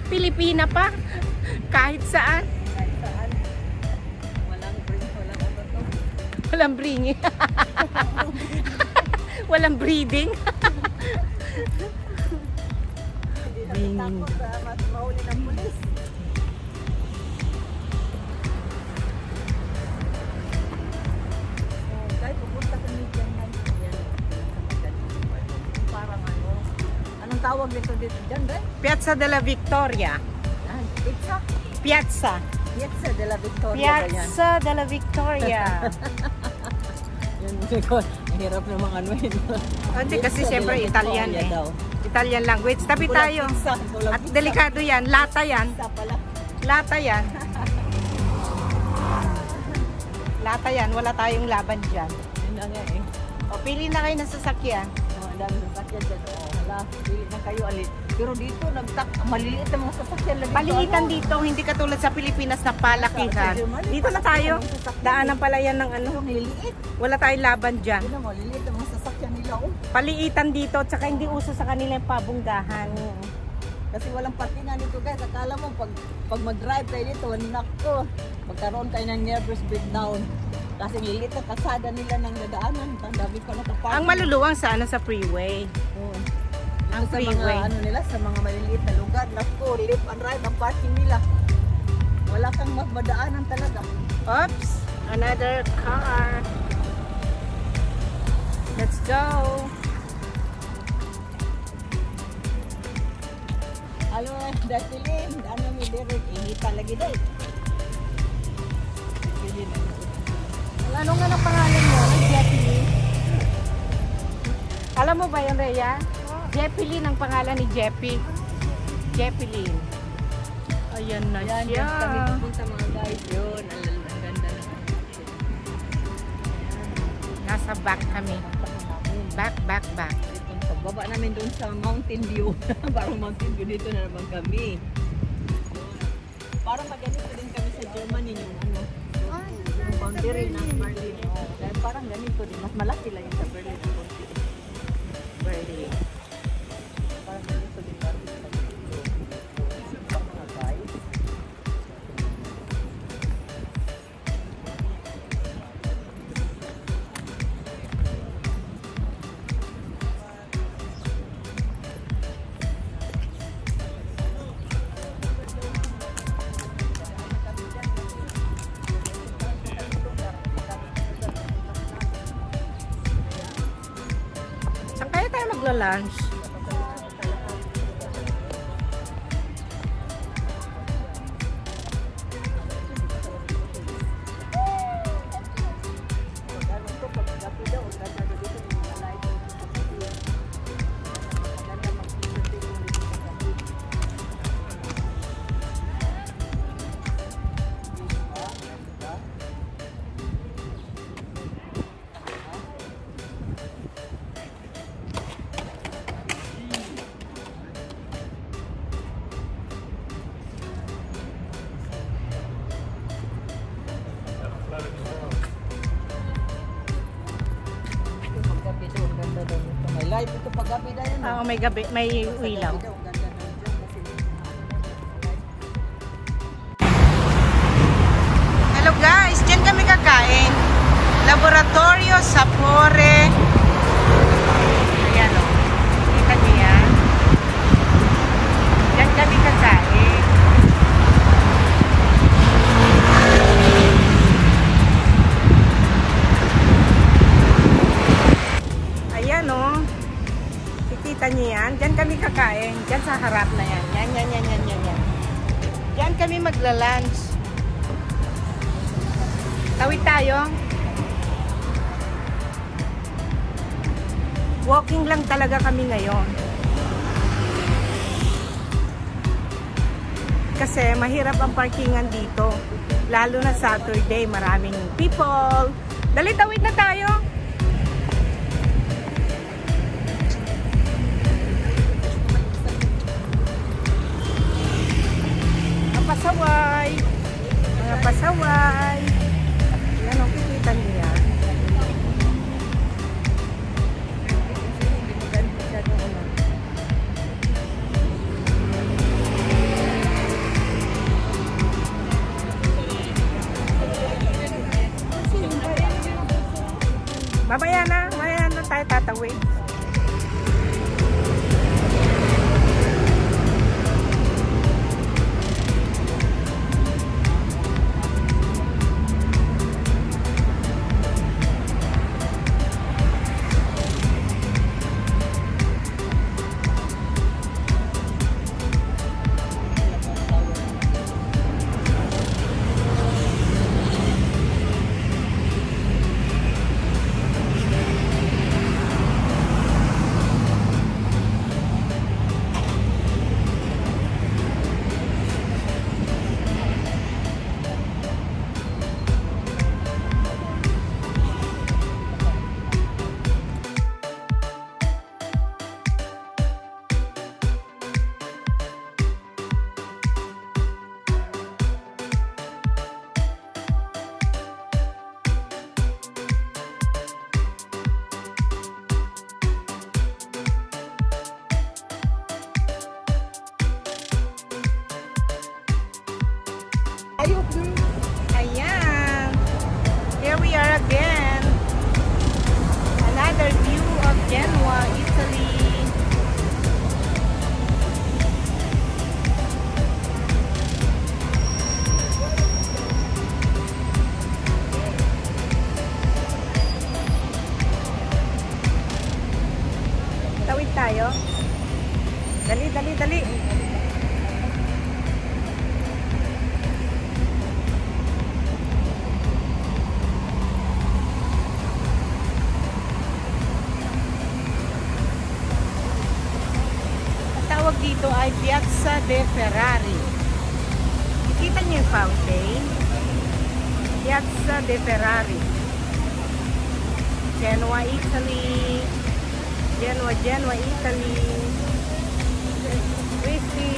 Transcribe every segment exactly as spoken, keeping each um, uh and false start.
Pilipina pa. Kahit saan. Kahit saan. Walang bring, walang ano to. Walang bringing. Walang breeding. Hindi na takot sa mas mahuli ng pulis. Kahit pupunta kami dyan, parang ano, anong tawag dito dito dyan, Day? Piazza della Victoria. Ah, pizza? Piazza. Piazza della Victoria. Piazza della Victoria. Yan, hirap na mga ano yun. Hindi kasi siyempre Italian eh. Daw. Italian language. Tabi tayo. Pizza, At delikado yan. Lata yan. Pizza pala. Lata yan. Lata yan. Wala tayong laban dyan. Yun na nga eh. O, pili na kayo ng sasakyan. Oh, ang dami ng sasakyan dyan. Oh, hala, pili na kayo alit. Pero dito, nagtak, maliliit ang mga sasakyan lang. Paliitan dito. Hindi katulad sa Pilipinas na palakihan. Dito na tayo. Daanan pala yan ng ano. Maliliit. Wala tayong laban dyan. Yun na, maliliit ang mga sasakyan nila. Oh. Paliitan dito. Tsaka hindi uso sa kanila yung pabunggahan. Kasi walang patingan dito guys. Akala mo pag, pag mag-drive tayo dito, nako, magkaroon kayo ng nervous breakdown. Kasi lilit ang kasada nila ng nadaanan. Tandami ko na kaparking. Ang maluluwang sa ano sa freeway. Oh. Ang Sa freeway. mga ano nila, sa mga maliliit na lugar, nako, left and right ang parking nila. Wala kang madaanan talaga. Oops! Another car. Let's go. Alo, Dasilin, ano mi direct, inita lagi day. Ano nga ang pangalan mo? Jeppy. Alam mo ba yun, Rhea? Jeppy ang pangalan ni Jeppy. Jeppy. Ayan na Yan, siya. yan kami pupunta mga guys. Yun, ang, ang ganda na. Nasa back kami. Back, back, back. Itong pagbaba namin doon sa Mountain View. Parang Mountain View dito na naman kami. Parang maganito din kami sa Germany yung ano. Yung boundary ng Berlin. Oh, dahil parang ganito din. Mas malaki lang yung sa Berlin. Berlin. Parang ganito din. Parang mga guys. Saan kaya tayo magla-lunch? May light ito pag gabi na yun. Oo, may gabi, may ilaw. Hello guys, diyan kami kakain. Laboratorio Sapore. Ayan o. Kita niyo yan. Diyan kami kakain. Ayan o. Kikita niyo yan. Diyan kami kakain. Diyan sa harap na yan. Yan, yan, yan, yan, yan, yan. Diyan kami magla-lunch. Tawid tayo. Walking lang talaga kami ngayon. Kasi mahirap ang parkingan dito. Lalo na Saturday, maraming people. Dali, tawid na tayo. Mga pasaway. Mga pasaway. Yan ang kikita niya. tumatawid. Ayan. Here we are again. Another view of Genoa, Italy. Tawid tayo. Dali, dali, dali. Dito ay Piazza de Ferrari. Nakikita niyo yung fountain? Piazza de Ferrari. Genoa, Italy. Genoa, Genoa, Italy. Pretty.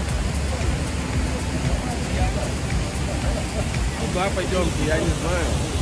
Lá para John, que aí, mano.